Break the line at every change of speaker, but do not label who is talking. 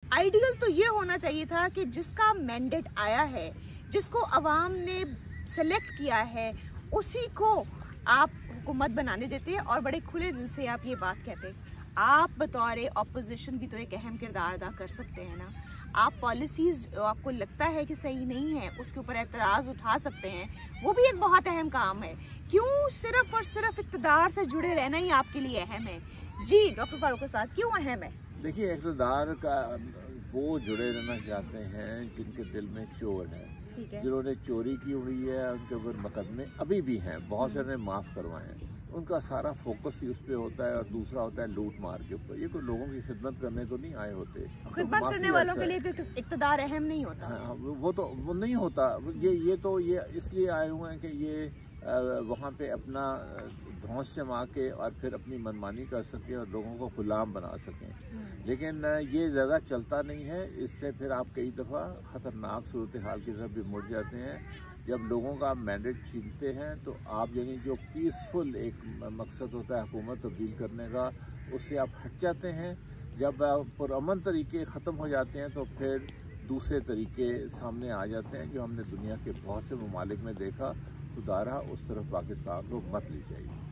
Ideal तो ये होना चाहिए था कि जिसका मैंडेट आया है, जिसको अवाम ने सेलेक्ट किया है, उसी को आप हुकूमत बनाने देते और बड़े खुले दिल से आप ये बात कहते। आप बतौर ऑपोजिशन भी तो एक अहम किरदार अदा कर सकते हैं ना। आप पॉलिसीज़ जो आपको लगता है कि सही नहीं है उसके ऊपर एतराज़ उठा सकते हैं, वो भी एक बहुत अहम काम है। क्यों सिर्फ और सिर्फ इक़्तिदार से जुड़े रहना ही आपके लिए अहम है? जी डॉक्टर फारूक उस्ताद, क्यों अहम है?
देखिए, इक़्तिदार का वो जुड़े रहना चाहते हैं जिनके दिल में चोर है, जिन्होंने चोरी की हुई है, उनके ऊपर मुकदमे अभी भी हैं, बहुत सारे माफ़ करवाए हैं, उनका सारा फोकस ही उस पर होता है। और दूसरा होता है लूट मार के ऊपर। ये कोई लोगों की खिदमत करने तो नहीं आए होते।
खिदमत करने वालों के लिए तो इक़्तिदार अहम नहीं होता।
हाँ, वो नहीं होता। ये इसलिए आए हुए हैं कि ये वहाँ पे अपना धौंस जमा के और फिर अपनी मनमानी कर सकें और लोगों को गुलाम बना सकें। लेकिन ये ज़्यादा चलता नहीं है। इससे फिर आप कई दफ़ा ख़तरनाक सूरत हाल की तरफ भी मुड़ जाते हैं। जब लोगों का मैंडेट छीनते हैं तो आप यानी जो पीसफुल एक मकसद होता है हुकूमत तब्दील करने का, उससे आप हट जाते हैं। जब पुरअमन तरीके ख़त्म हो जाते हैं तो फिर दूसरे तरीके सामने आ जाते हैं, जो हमने दुनिया के बहुत से ममालिक में देखा। खुदारा उस तरफ पाकिस्तान को मत ली जाएगी।